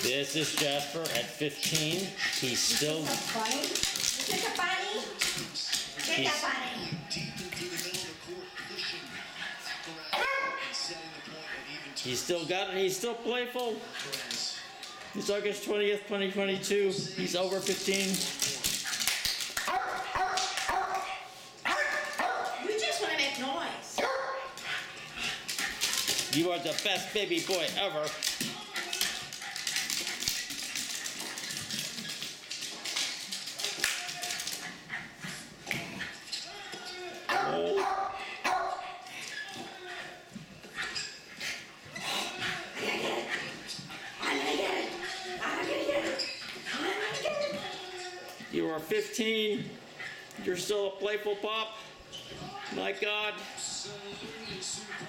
This is Jasper at 15. He's still. Is this a bunny? Is this a bunny? Get that bunny. He's still got it. He's still playful. It's August 20th, 2022. He's over 15. You just want to make noise. You are the best baby boy ever. Oh. You are 15. You're still a playful pup. My God.